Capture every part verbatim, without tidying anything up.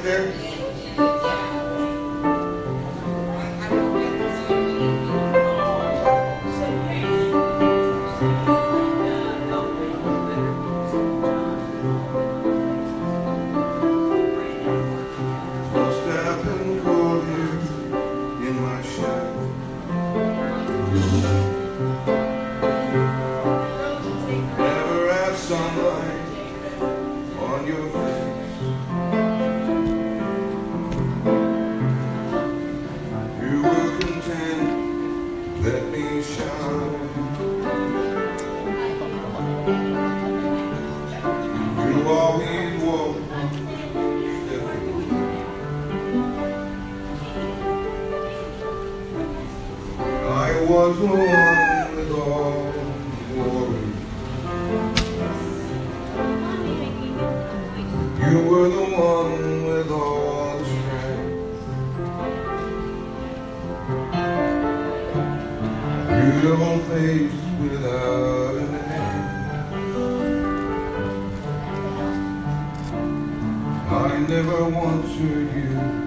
there? Was the one with all the glory. You were the one with all the strength. Beautiful face without a name. I never once heard you.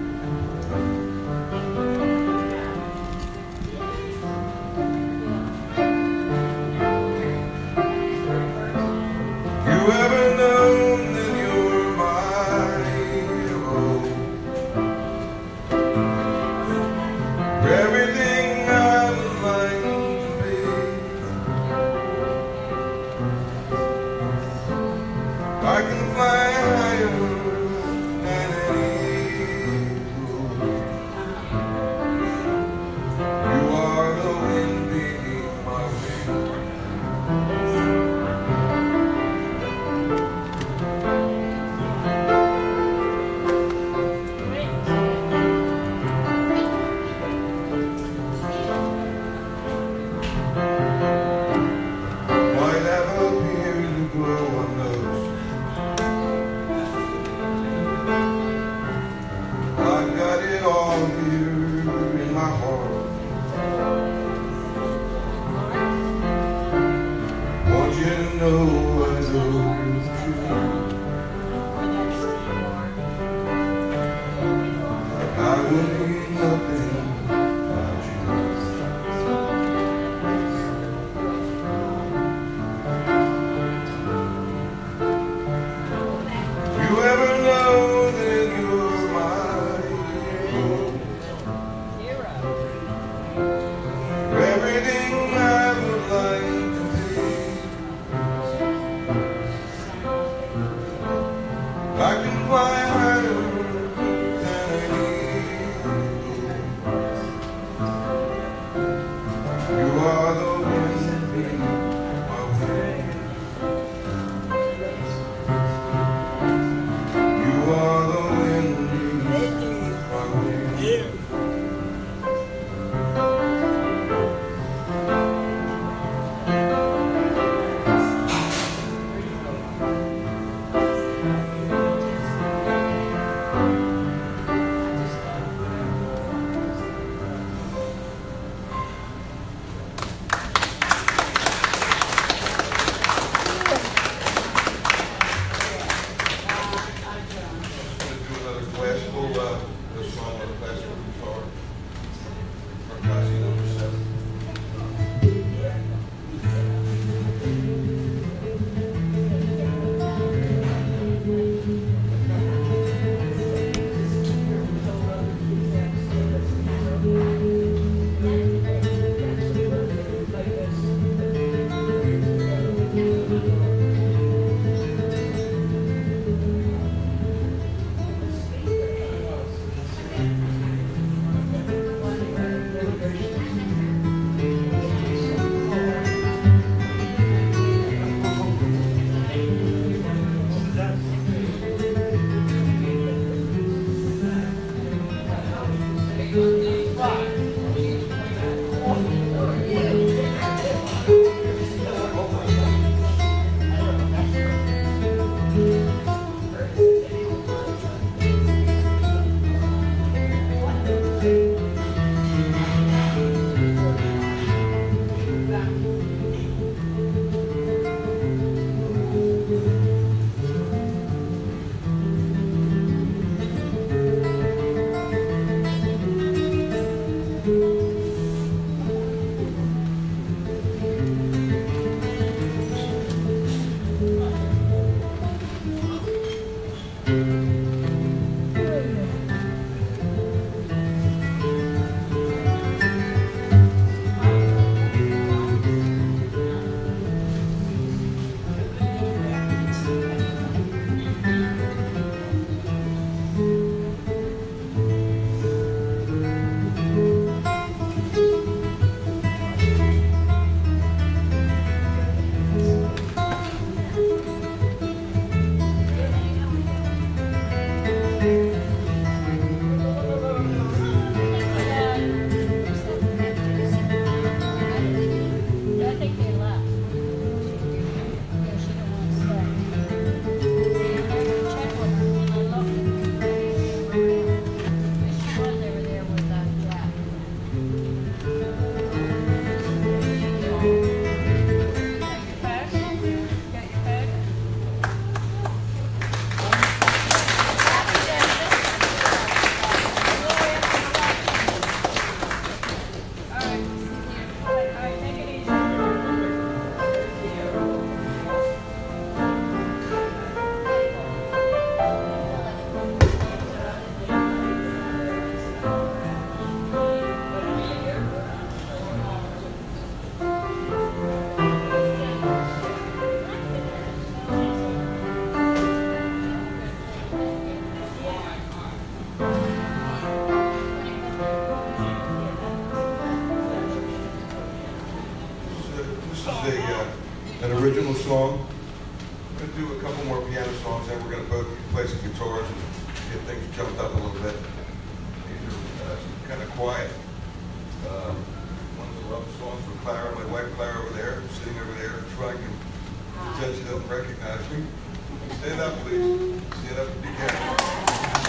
song. We're going to do a couple more piano songs, then we're going to both play some guitars and get things jumped up a little bit. These are uh, kind of quiet. Um, one of the love songs for Clara, my wife Clara over there, sitting over there, trying to pretend she doesn't recognize me. Stand up, please. Stand up if you can.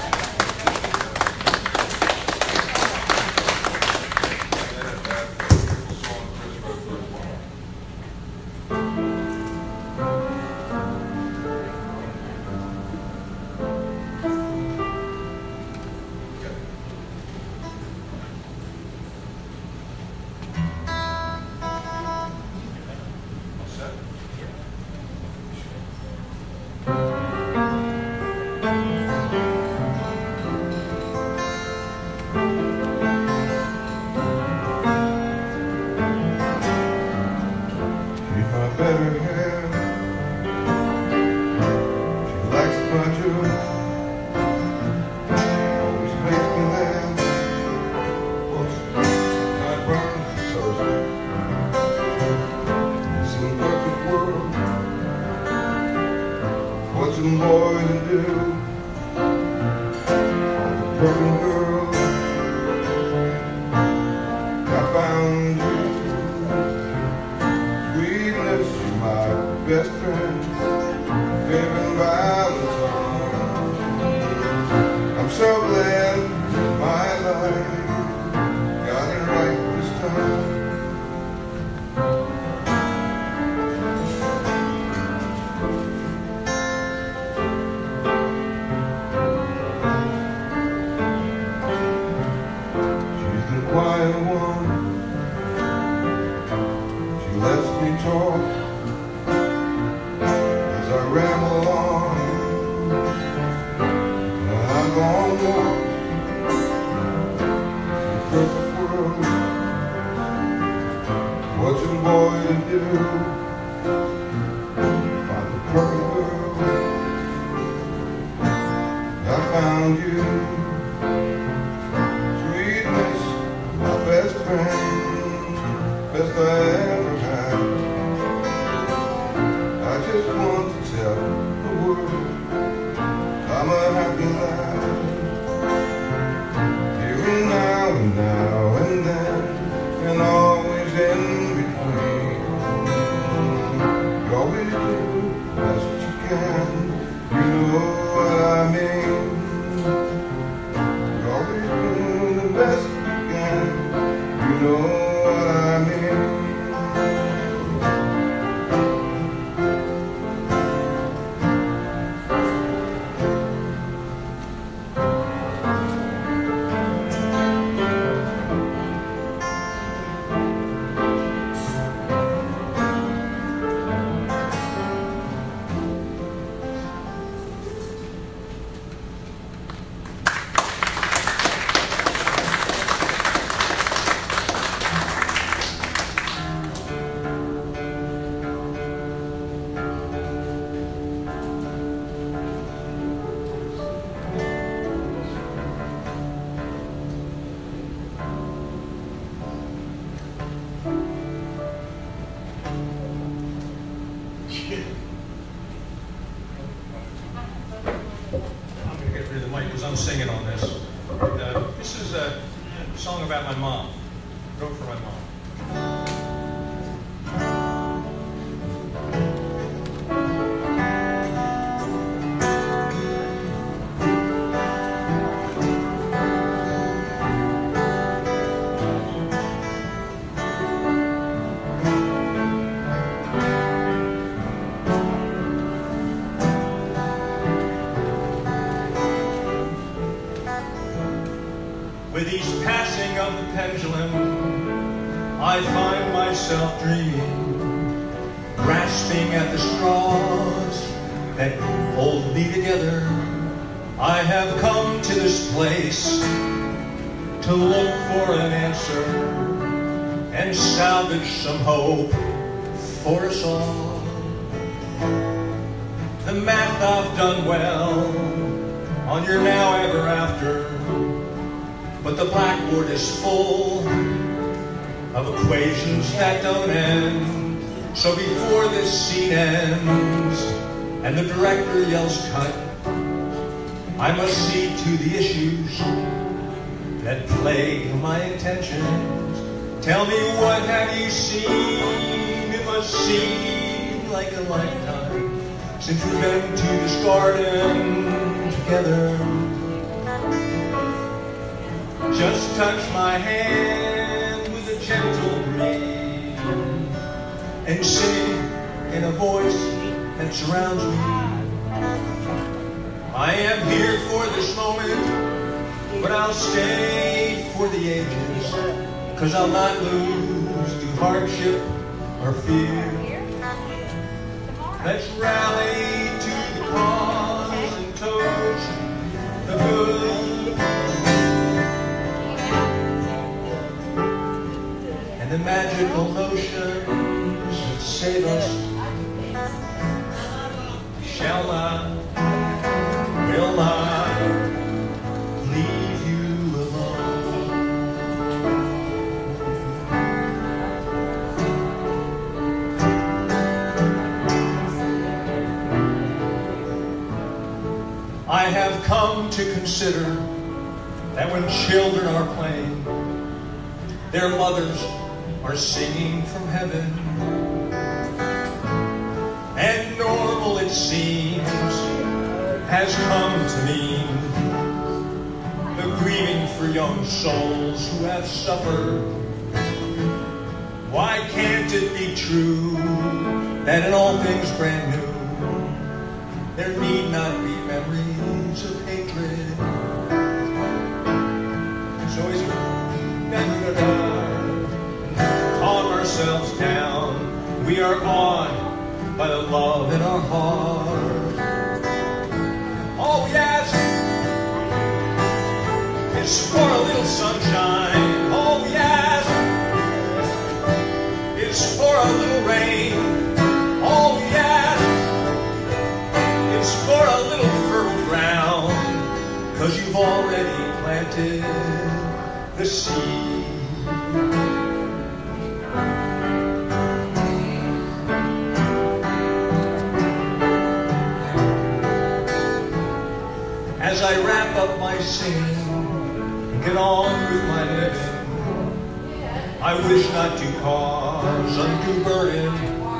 I'm singing on this. Uh, this is a song about my mom. I wrote for my mom. With each passing of the pendulum, I find myself dreaming, grasping at the straws that hold me together. I have come to this place to look for an answer and salvage some hope for us all. The math I've done well on your now ever after, but the blackboard is full of equations that don't end. So before this scene ends and the director yells cut, I must see to the issues that plague my attentions. Tell me, what have you seen? It must seem like a lifetime since we've been to this garden together. Just touch my hand with a gentle breeze and sing in a voice that surrounds me. I am here for this moment, but I'll stay for the ages, 'cause I'll not lose to hardship or fear. Let's rally to the cause and toast the good and the magical notions that save us. Shall not, will not leave you alone. I have come to consider that when children are playing, their mothers are singing from heaven. And normal, it seems, has come to mean the grieving for young souls who have suffered. Why can't it be true that in all things brand new there need not be memories of hatred? So as we calm ourselves down, we are awed by the love in our heart. All we ask is for a little sunshine. All we ask is for a little rain. All we ask is for a little fertile ground, 'cause you've already planted the seed. As I wrap up my singing and get on with my living, I wish not to cause undue burden.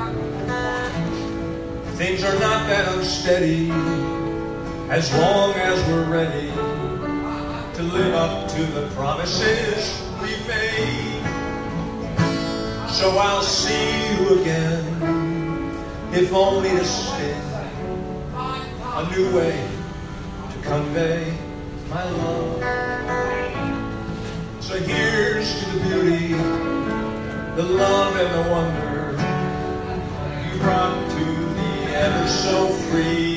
Things are not that unsteady as long as we're ready to live up to the promises we've made. So I'll see you again, if only to spin a new way convey my love. So here's to the beauty, the love and the wonder you brought to the ever so free.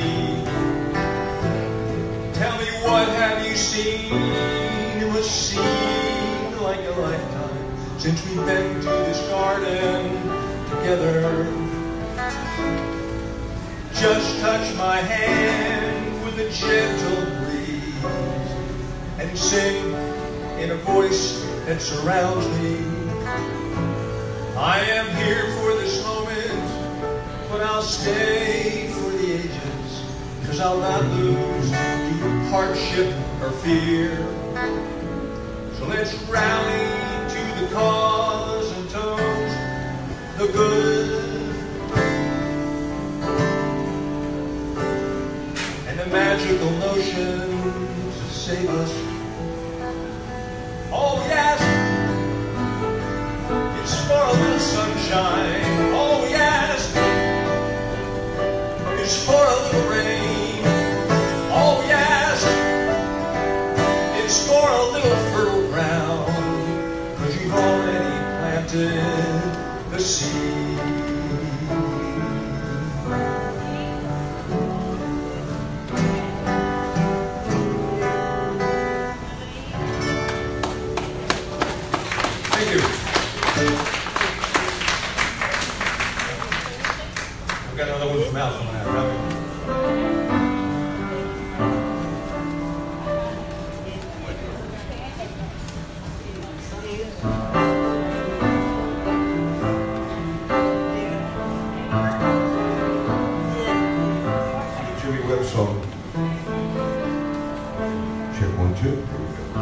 Tell me, what have you seen? It must seem like a lifetime since we've been to this garden together. Just touch my hand with a gentle breeze and sing in a voice that surrounds me. I am here for this moment, but I'll stay for the ages, 'cause I'll not lose to hardship or fear. So let's rally to the cause and toast the good and the magical notions that save us. All we ask is for a little sunshine. All we ask is for a little rain. All we ask is for a little fertile ground, 'cause you've already planted the seed. Thank you. song. Check one, two. Here we go.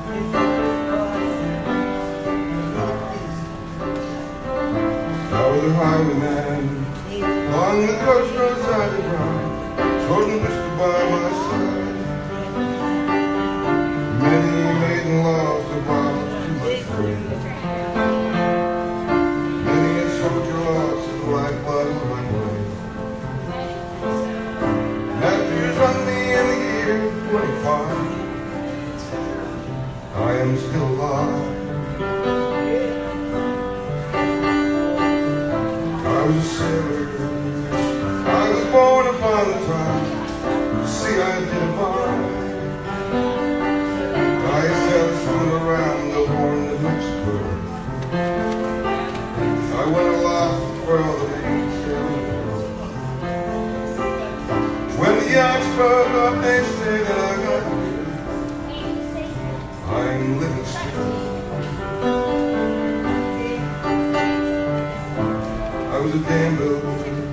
I was a highwayman along the coast roads I did ride, short and whispered by my side. Many maiden loves of wild too much free. Many a soldier lost his lifeblood along the way. After on me in the year twenty-five, I am still alive. I was a sailor, I was born upon the tide, sea I did abide. I sailed soon around the Horn of Mexico. I went aloft where all the main sailing girls. When the yachts broke up, they said that I got here. I'm living still. I was a gambler,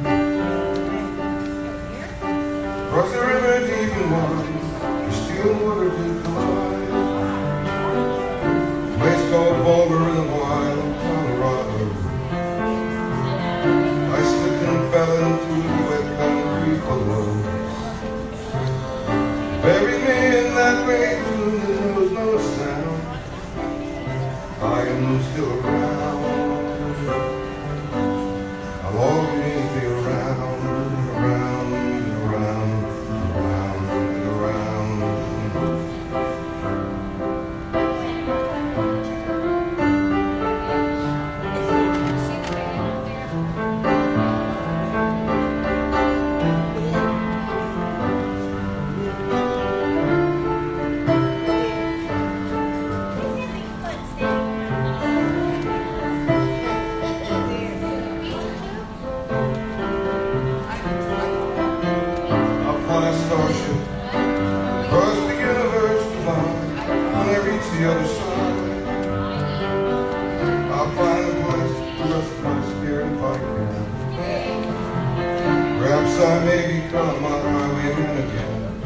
across the river deep and wide, the still water did collide. A place called Boulder in the wild Colorado. I slipped and fell into the wet concrete below. Buried me in that grave tomb, there was no sound. I am still around. I'll always be around, around, around, around, and around. The other side, I'll find a place to rest my spirit if I can. Perhaps I may become a highwayman again.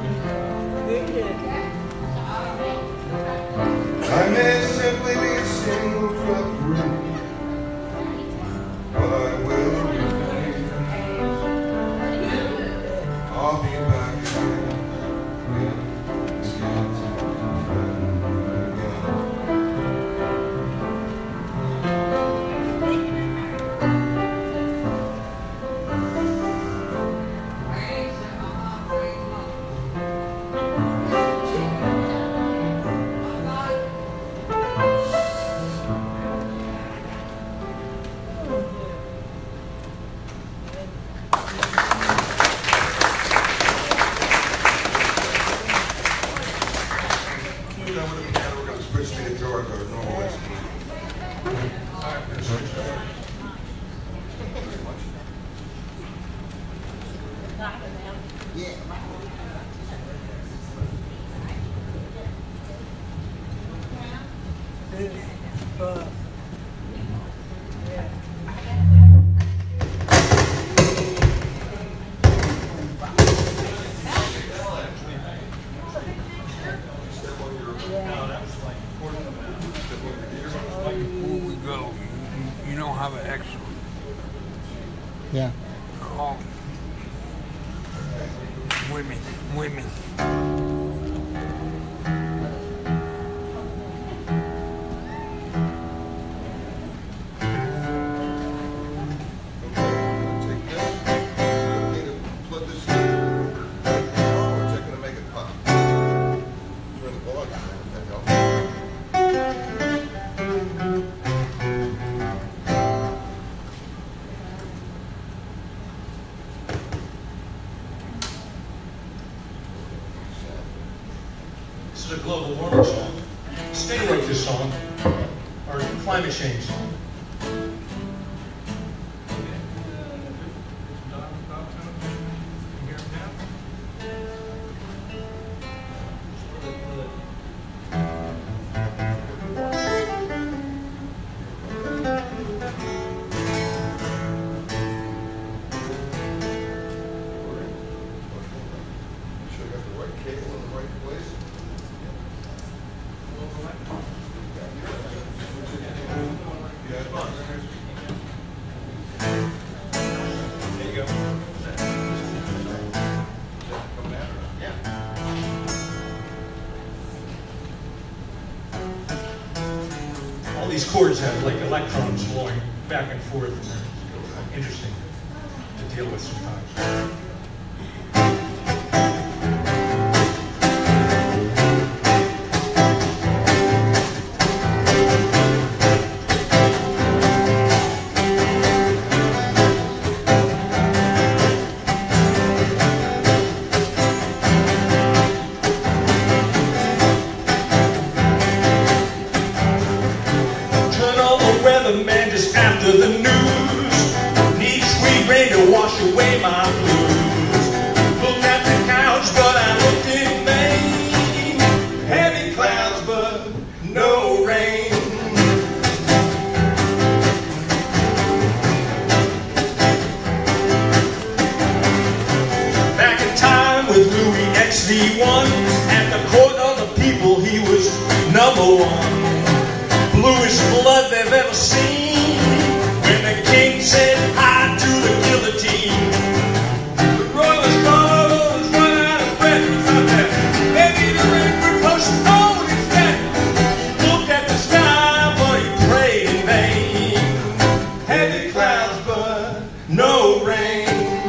I may simply be a single truck route, but I will remain. I'll be back again, again, again. Yeah. Oh. Women, women. This is a global warming song. Stay with this song, or climate change song. these chords have like electrons flowing back and forth, and they're interesting to deal with sometimes. The news needs sweet rain to wash away my blues. Looked at the clouds, but I looked in vain. Heavy clouds, but no rain. Back in time with Louis X V one, at the court of the people, he was number one. Bluest blood they've ever seen. When the king said hi to the guillotine, the royalist was run out of breath. He thought that maybe the rain would postpone his death. He looked at the sky, but he prayed in vain. Heavy clouds, but no rain.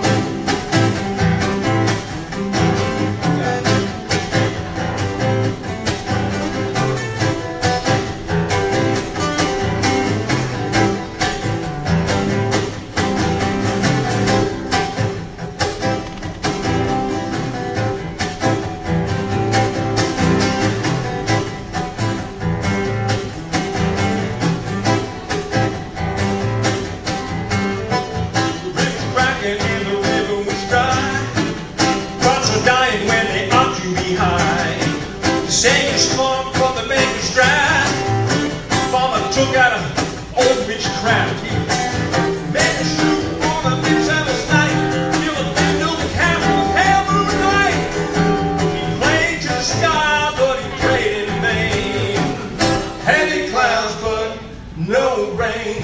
Took out an old witchcraft. He made a shoot on a midsummer's night, till the window the castle was pale moonlight. He played to the sky, but he prayed in vain. Heavy clouds, but no rain.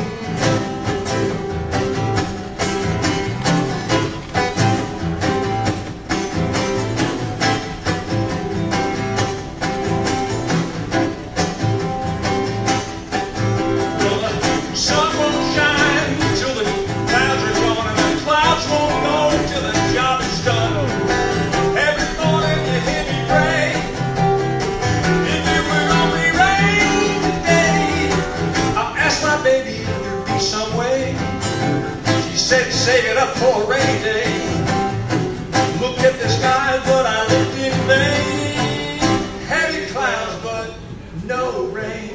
Save it up for a rainy day. Look at the sky, but I looked in vain. Heavy clouds, but no rain.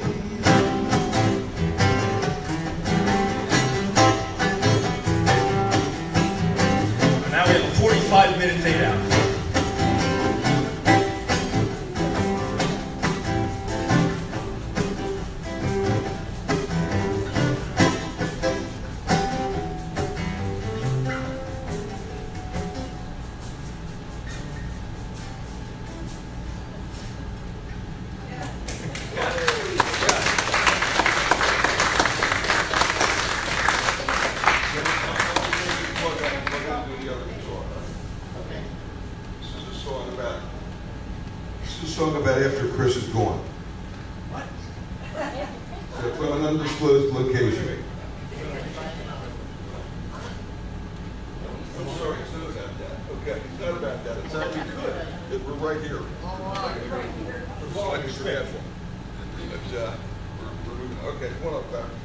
Now we have a forty-five minute date out. Song about after Chris is gone. What? So from an undisclosed location. I'm sorry, it's not about that. Okay, it's not about that. It's how we could. It, we're right here. We're slightly forgetful. But uh, we're, we're moving. Okay, one up there.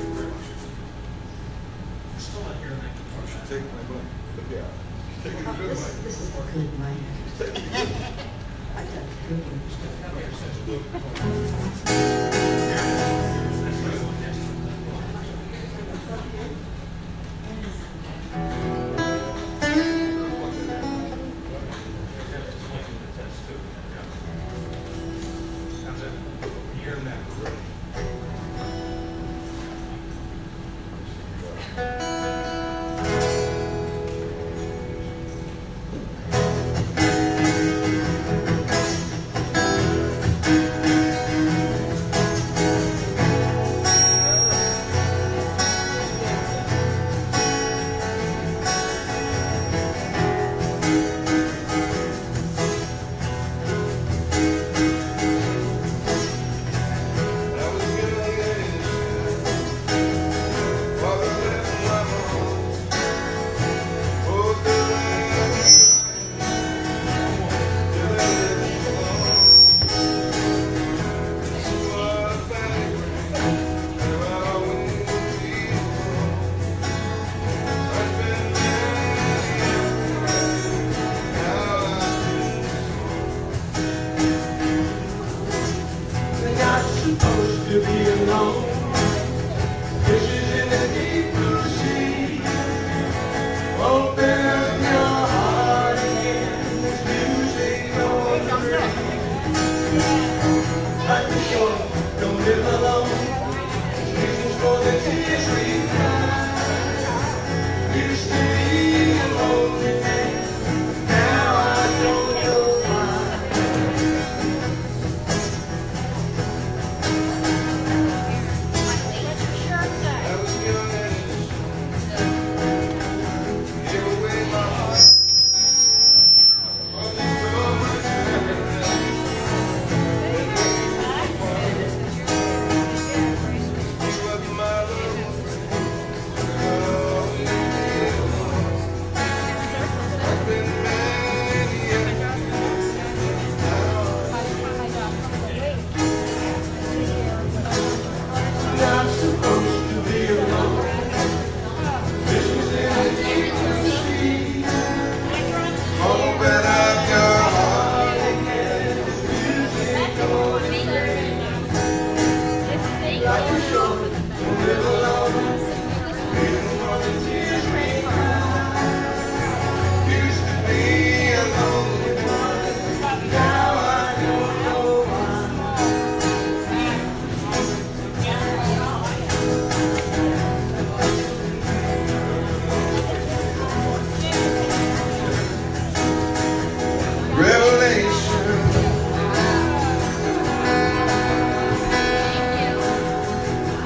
Take my money. But yeah, take it. alone. Fishes in the deep blue sea. Open up your heart again. There's music on the breeze. Like the shore, don't live alone. There's reasons for the tears we cry. Used to be a lonely man. Now I don't know why. I was young and innocent. Gave away my heart. Wasn't so much better. He was my little friend. I've been many years now. Not supposed to be alone. This was in the deep blue sea. Open up your heart again. Music on the breeze. Like a shore, don't live alone. Reasons for the tears we cry. Used to be a lonely one. Now I don't know why. Revelation.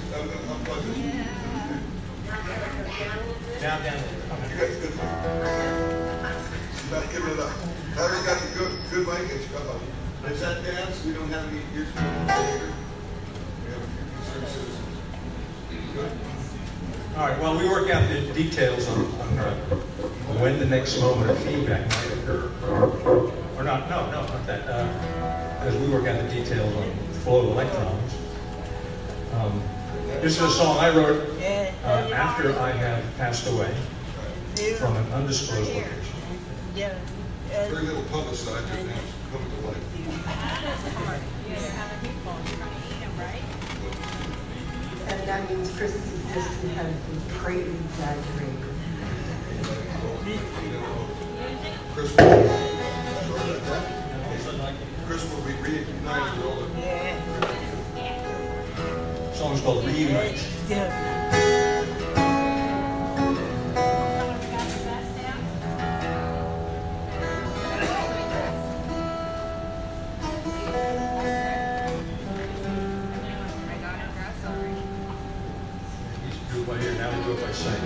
I'm gonna unplug this. Down, down. You guys good? She's not giving it up. Now we got the good, good language. Come on. Is that dance? We don't have any ears for the computer. We have a few concerned citizens. Good. All right, well, we work out the details on, on uh, when the next moment of feedback might occur. Or not, no, no, not that. Uh, as we work out the details on the flow of electrons. Um, this is a song I wrote uh, after I have passed away from an undisclosed location. Very little publicized, but now it's coming to life. And that means Chris's existence has been greatly exaggerated. Chris will, sorry about that. Chris will be reignited with all the. The song's called Reunite. By ear, now we do it by sight.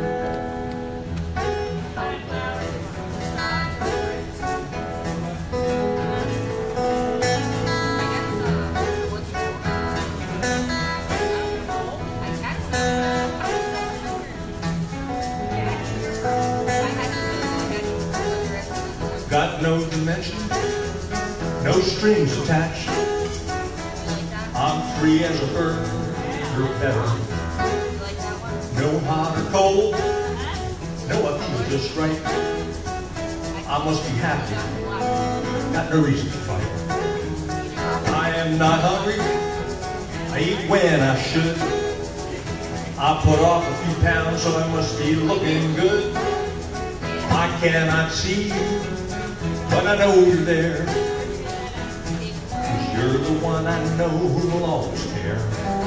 Got no dimension, no strings attached. I'm free as a bird, you're better. No hot or cold, no, I feel just right. I must be happy, got no reason to fight. I am not hungry, I eat when I should. I put off a few pounds, so I must be looking good. I cannot see you, but I know you're there. 'Cause you're the one I know who will always care.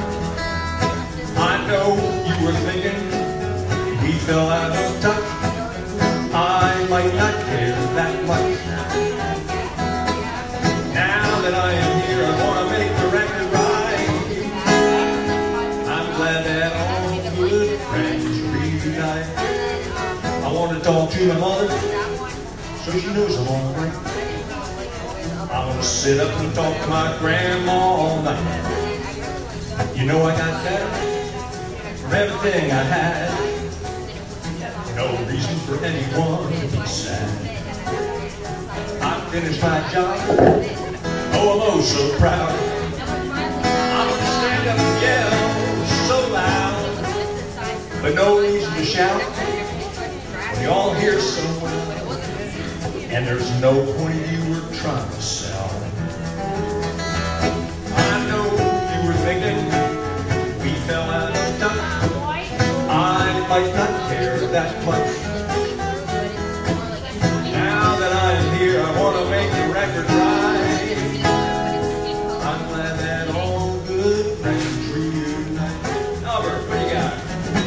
I know you were thinking we fell out of touch. I might not care that much. Now that I am here, I want to make the record right. I'm glad that all good friends reunite. I want to talk to my mother so she knows I'm all right. I want to sit up and talk to my grandma all night. You know I got better from everything I had. No reason for anyone to be sad. I finished my job. Oh, I'm oh so proud. I'm gonna stand up and yell so loud, but no reason to shout when you all hear so well. And there's no point in you were trying to sell. I know you were thinking we fell out of touch. I might not care that much. Now that I'm here, I want to make the record right. I'm glad that all good friends reunite. Albert, what do you got?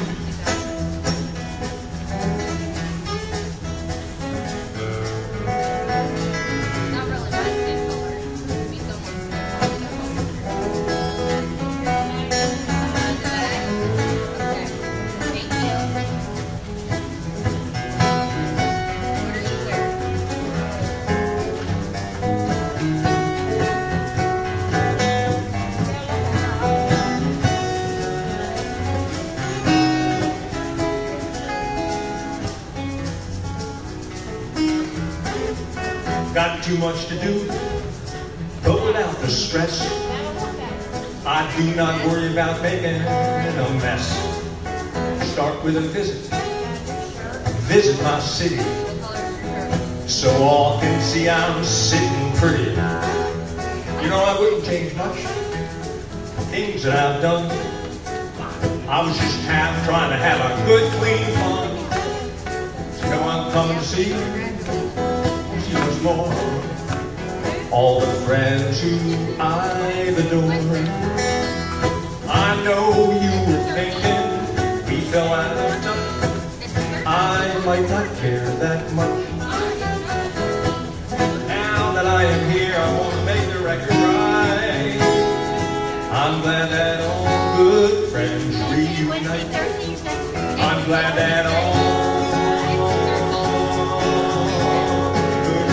Got too much to do, but without the stress. I do not worry about making a mess. Start with a visit, visit my city, so all can see I'm sitting pretty. You know, I wouldn't change much, things that I've done. I was just half trying to have a good, clean fun. You know, I'm coming to see you. Much more. All the friends who I've adored. I know you were thinking we fell out of touch. I might not care that much. Now that I am here, I want to make the record right. I'm glad that all good friends friends reunite. I'm glad that all good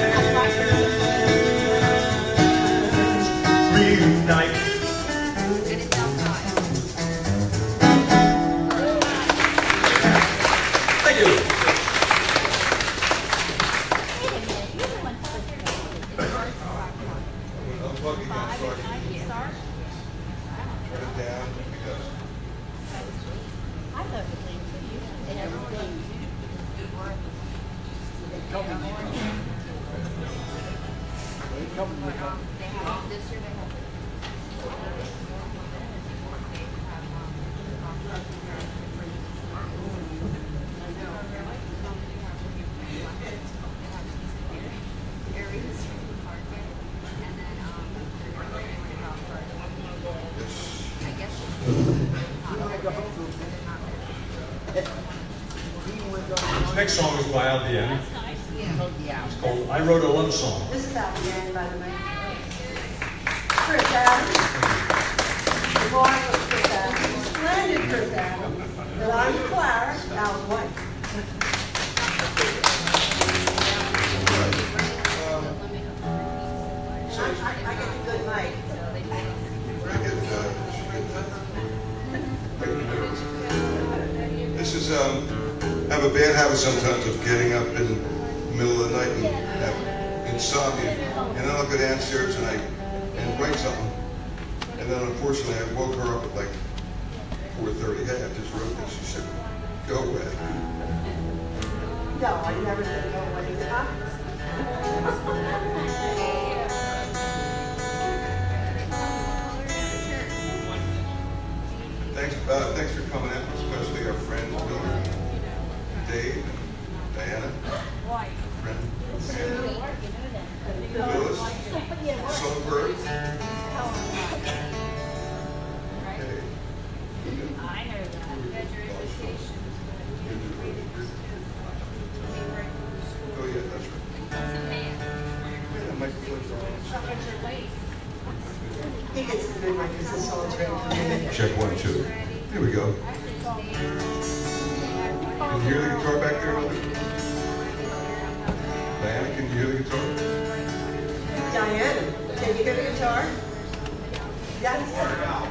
friends reunite. Thank you. Unplug again so I can turn it down because I thought it was late too. They have everything. They have this year. They have. This next song is by Our Bien. It's called I Wrote a Love Song. This is Our Bien, by the way. Chris Adams. The marvelous Chris Adams. Splendid Chris Adams. And I'm Clara, Al's wife. I, I, I get a good night. This is, um, I have a bad habit sometimes of getting up in the middle of the night and have insomnia. And then I'll go downstairs and I and write something. And then unfortunately I woke her up at like four thirty. Hey, I just wrote this. She said, go away. No, I never said go away. Huh? Thanks, uh, thanks for coming out, especially our friends, Bill, Dave, and Diana, friend, Phyllis, Songbird. Hey. I know that. Oh yeah, that's right. Yeah, that might be like He gets the good one because it's all trained. check one, two. Here we go. Can you hear the guitar back there, Mother? Diana, can you hear the guitar? Diana, can you hear the guitar? That's it.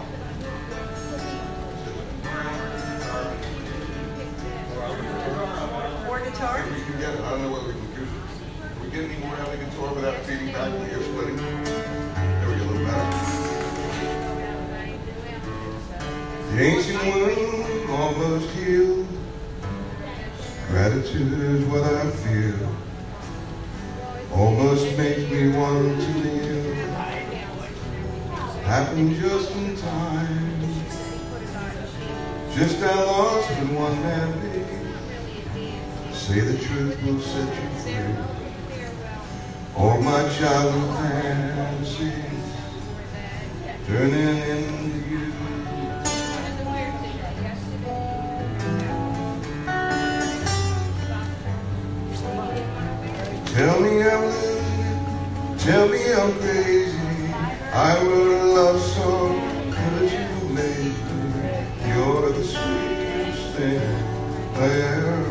More guitar? We can get it. I don't know whether we can do it. Can we get any more out of the guitar without feeding back the ear splitting? There we go, a little better. The ancient wound almost healed. Gratitude is what I feel. Almost makes me want to kneel. Happened just in time. Just how lost can one man be? Say the truth will set you free. All my childhood fantasies turning into you. Tell me I'm losing it, tell me I'm crazy. I wrote a love song because you made me. You're the sweetest thing I ever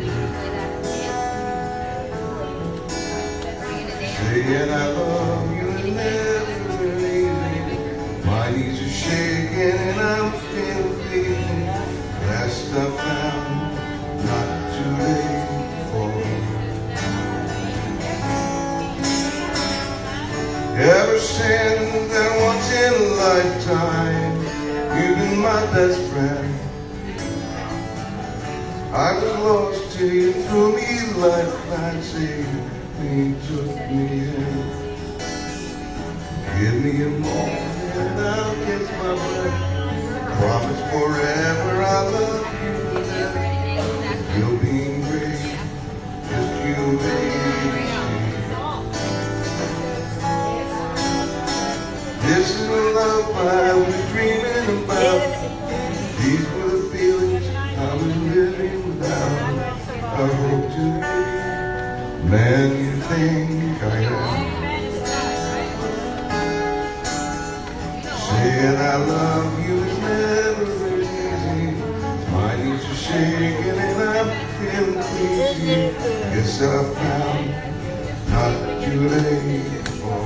did. Saying I love you and never leaving. My knees are shaking and I'm still feeling. Last I found, not too late for me. Ever since that once in a lifetime, you've been my best friend. I was lost till you threw me a lifeline, saved me, took me in. Give me a moment and I'll catch my breath. Promise forever I love you. You'll be great, just you baby. This is the love I was dreaming about. These were the feelings I was living without. I hope to be man you think I am. Saying I love you is never myself found not too late for.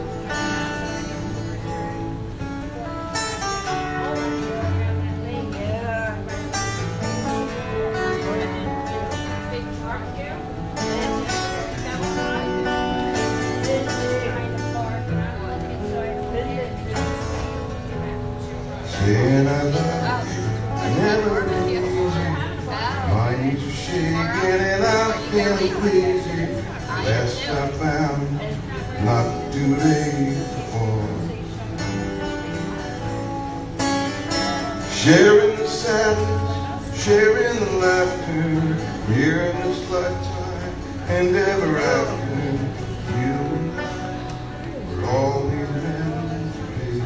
Saying I love you, never easy. My knees are shaking and I'm feeling crazy. Last I found, not too late for. Sharing the sadness, sharing the laughter, here in this lifetime and ever after. You and I, we're all these memories made.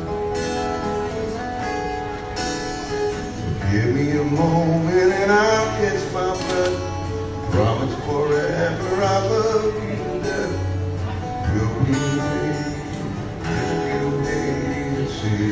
Give me a moment and I'll catch my breath. Promise forever I love you to death. We'll be made, we'll be made to see.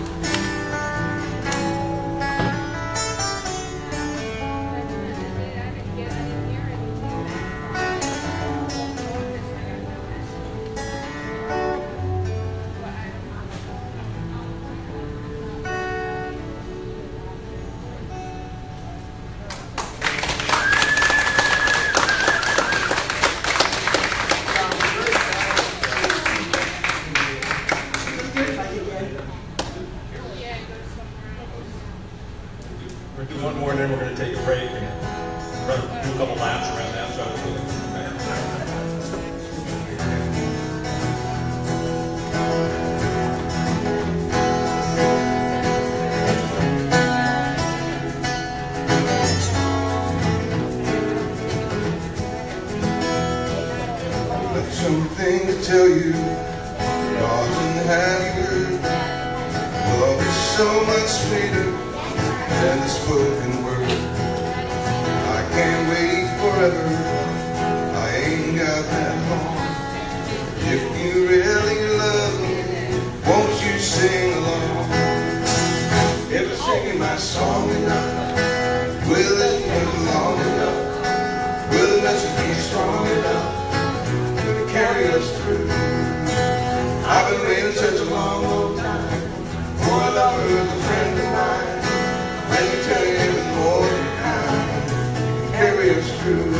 We're going to do one more and then we're going to take a break and run, do a couple laps around that side of the building. But something to tell you, darling, have you heard? Love is so much sweeter than the spoken word. I can't wait forever, I ain't got that long. If you really love me, won't you sing along? If I'm singing my song enough, will it be long enough? Will the message be strong enough to carry us through? I've been waiting such a long, long time for a lover and a friend of mine. Let me tell you, it was more than kind to carry us through.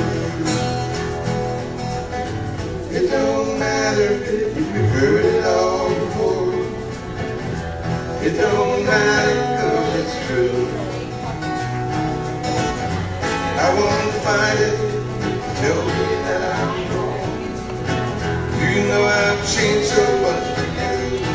It don't matter if you heard it all before. It don't matter because it's true. I won't fight it, tell me that I'm wrong. You know I've changed so much for you.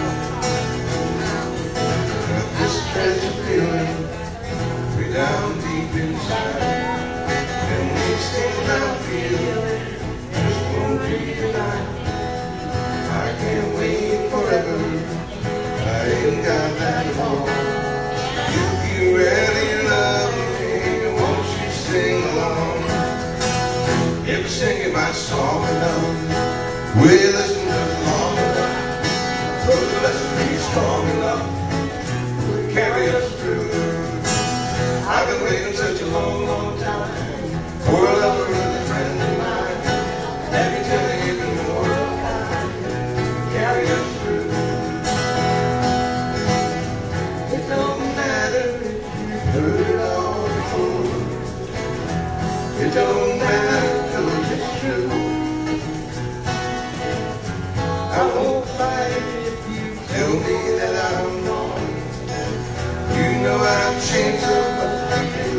Got this special feeling way down deep inside, and we still not feel just won't be tonight. I can't wait forever, I ain't got that long. If you really love me, won't you sing along? If you're singing my song enough, will you listen just long enough? Will the lesson be strong enough to carry us through? I've been waiting such a long, long time for a lover and a friend of mine. Let me tell you, even more kind to carry us through. It don't matter if you've heard it all before. It don't matter because it's true. I won't fight if you tell me that I'm wrong. You know I've changed so much for you.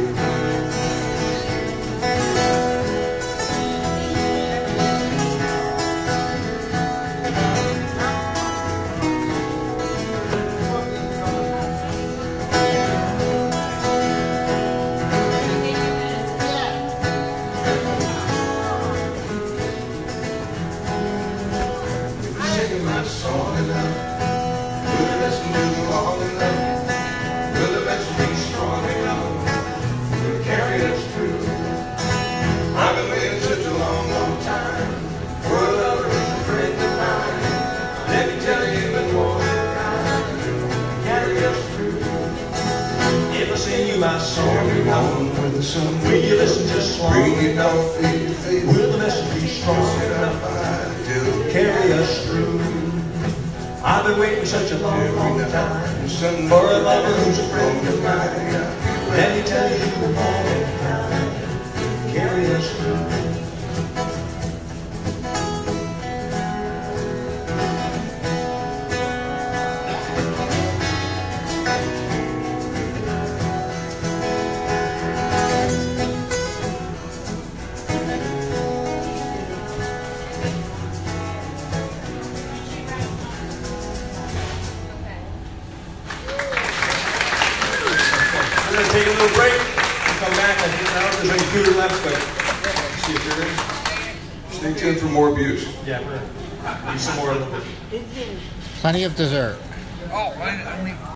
gonna sing you my song. Every morning when the sun Will you listen just long bring it enough? off in your face. Will the message be strong enough to carry us through? I've been waiting such a long, long time for a lover who's a friend of mine. Let me tell you the morning time, carry us through. We're going to take a little break and come back. I don't know if there's any food left, but see if there is. Stay tuned for more abuse. Yeah, we're going to need some more a little bit. Plenty of dessert. Oh, I, I mean,